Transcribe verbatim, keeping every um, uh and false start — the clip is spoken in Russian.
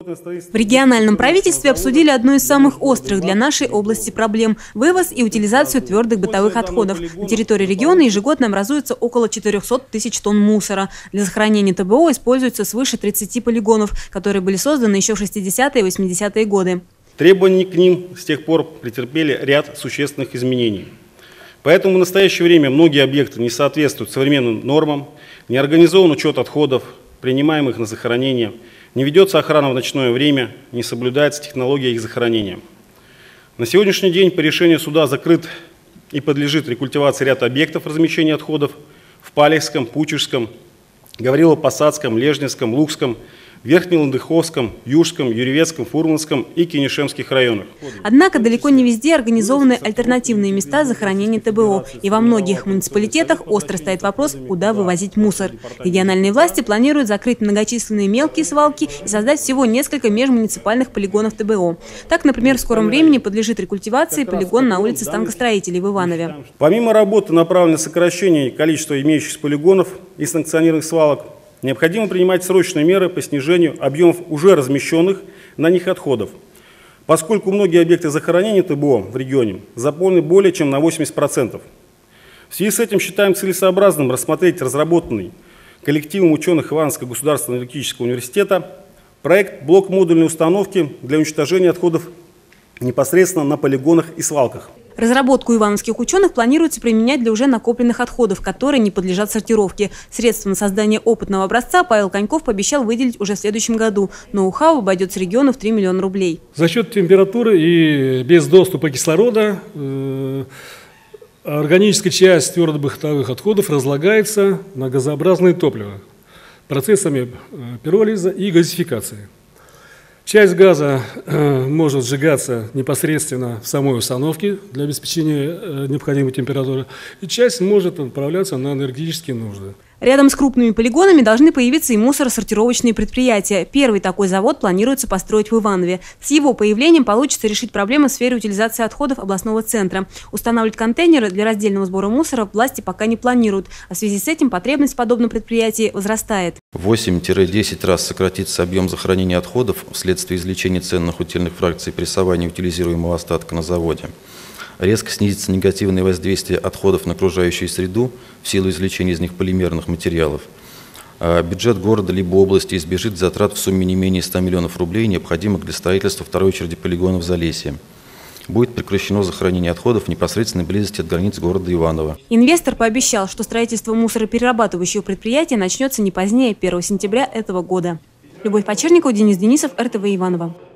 В региональном правительстве обсудили одну из самых острых для нашей области проблем – вывоз и утилизацию твердых бытовых отходов. На территории региона ежегодно образуется около четырёхсот тысяч тонн мусора. Для захоронения ТБО используется свыше тридцати полигонов, которые были созданы еще в шестидесятые и восьмидесятые годы. Требования к ним с тех пор претерпели ряд существенных изменений. Поэтому в настоящее время многие объекты не соответствуют современным нормам, не организован учет отходов, принимаемых на захоронение, не ведется охрана в ночное время, не соблюдается технология их захоронения. На сегодняшний день по решению суда закрыт и подлежит рекультивации ряд объектов размещения отходов в Палехском, Пучежском, Гаврилово-Посадском, Лежневском, Лукском, Верхнеландыховском, Южском, Юрьевецком, Фурманском и Кинешемских районах. Однако далеко не везде организованы альтернативные места захоронения ТБО. И во многих муниципалитетах остро стоит вопрос, куда вывозить мусор. Региональные власти планируют закрыть многочисленные мелкие свалки и создать всего несколько межмуниципальных полигонов ТБО. Так, например, в скором времени подлежит рекультивации полигон на улице Станкостроителей в Иванове. Помимо работы, направленной на сокращение количества имеющихся полигонов и санкционированных свалок, необходимо принимать срочные меры по снижению объемов уже размещенных на них отходов, поскольку многие объекты захоронения ТБО в регионе заполнены более чем на восемьдесят процентов. В связи с этим считаем целесообразным рассмотреть разработанный коллективом ученых Ивановского государственного энергетического университета проект блок-модульной установки для уничтожения отходов непосредственно на полигонах и свалках. Разработку ивановских ученых планируется применять для уже накопленных отходов, которые не подлежат сортировке. Средства на создание опытного образца Павел Коньков пообещал выделить уже в следующем году. Ноу-хау обойдется региону в три миллиона рублей. За счет температуры и без доступа кислорода э, органическая часть твердобытовых отходов разлагается на газообразное топливо процессами пиролиза и газификации. Часть газа э, может сжигаться непосредственно в самой установке для обеспечения э, необходимой температуры, и часть может отправляться на энергетические нужды. Рядом с крупными полигонами должны появиться и мусоросортировочные предприятия. Первый такой завод планируется построить в Иванове. С его появлением получится решить проблемы в сфере утилизации отходов областного центра. Устанавливать контейнеры для раздельного сбора мусора власти пока не планируют. А в связи с этим потребность в подобном предприятии возрастает. восемь-десять раз сократится объем захоронения отходов вследствие извлечения ценных утильных фракций и прессования утилизируемого остатка на заводе. Резко снизится негативное воздействие отходов на окружающую среду в силу извлечения из них полимерных материалов. А бюджет города либо области избежит затрат в сумме не менее ста миллионов рублей, необходимых для строительства второй очереди полигонов в Залесье. Будет прекращено захоронение отходов в непосредственной близости от границ города Иваново. Инвестор пообещал, что строительство мусороперерабатывающего предприятия начнется не позднее первого сентября этого года. Любовь Почерникова, Денис Денисов, эр тэ вэ Иваново.